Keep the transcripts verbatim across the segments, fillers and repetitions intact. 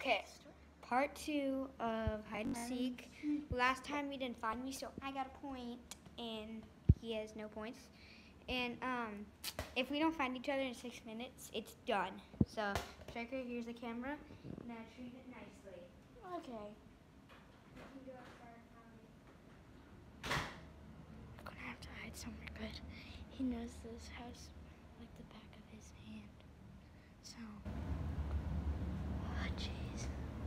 Okay, part two of hide and seek. Last time he didn't find me, so I got a point, and he has no points. And um, if we don't find each other in six minutes, it's done. So, Striker, here's the camera. Now treat it nicely. Okay. You can go outside, um, I'm gonna have to hide somewhere good. He knows this house like the back of his hand. So, oh jeez.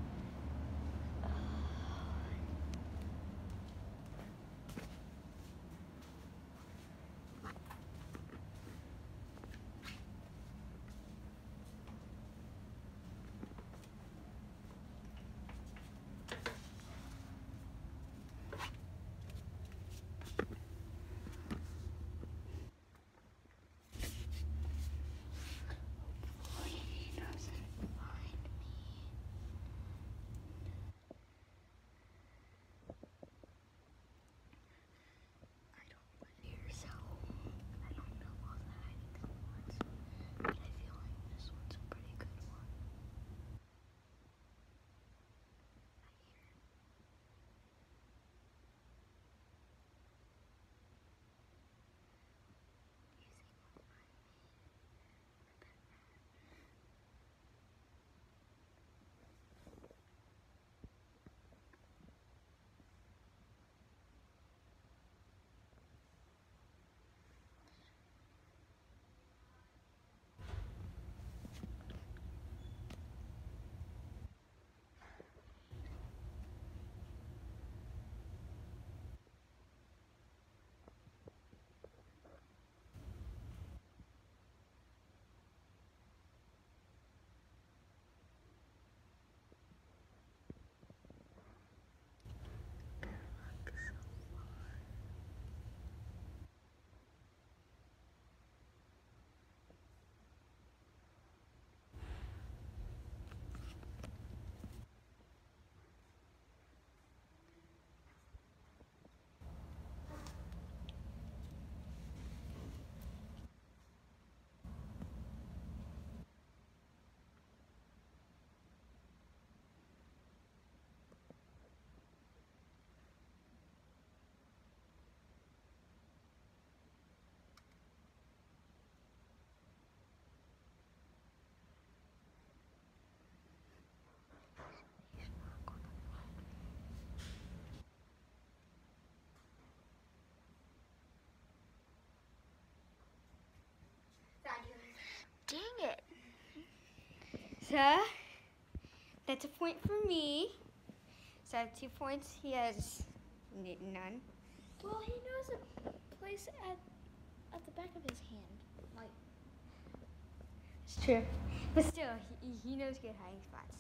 Dang it. So, that's a point for me. So I have two points. He has n- none. Well, he knows a place at at the back of his hand. Like, It's true. But still, he, he knows good hiding spots.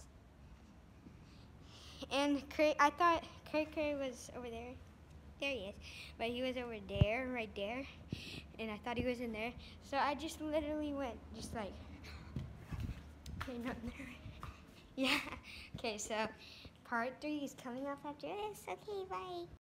And Cray, I thought Cray Cray was over there. There he is. But he was over there, right there. And I thought he was in there. So I just literally went, just like, okay, not there. Yeah. Okay, so part three is coming up after this. Okay, bye.